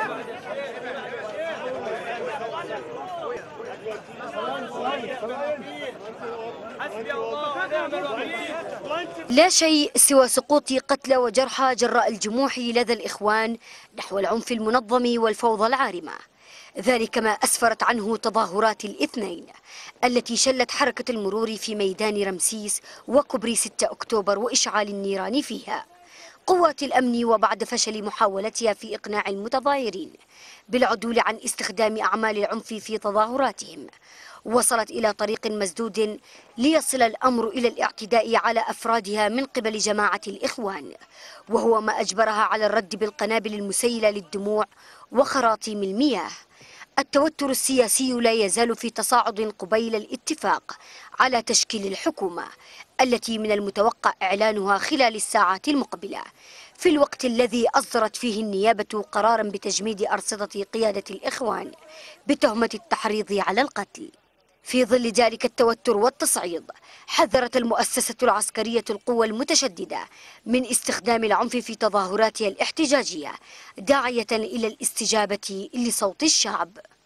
لا شيء سوى سقوط قتلى وجرحى جراء الجموح لدى الإخوان نحو العنف المنظم والفوضى العارمة. ذلك ما أسفرت عنه تظاهرات الاثنين التي شلت حركة المرور في ميدان رمسيس وكبري 6 أكتوبر وإشعال النيران فيها. قوات الأمن وبعد فشل محاولتها في إقناع المتظاهرين بالعدول عن استخدام أعمال العنف في تظاهراتهم، وصلت إلى طريق مسدود ليصل الأمر إلى الاعتداء على أفرادها من قبل جماعة الإخوان، وهو ما أجبرها على الرد بالقنابل المسيلة للدموع وخراطيم المياه. التوتر السياسي لا يزال في تصاعد قبيل الاتفاق على تشكيل الحكومة التي من المتوقع إعلانها خلال الساعات المقبلة، في الوقت الذي أصدرت فيه النيابة قرارا بتجميد أرصدة قيادة الإخوان بتهمة التحريض على القتل. في ظل ذلك التوتر والتصعيد، حذرت المؤسسة العسكرية القوى المتشددة من استخدام العنف في تظاهراتها الاحتجاجية، داعية إلى الاستجابة لصوت الشعب.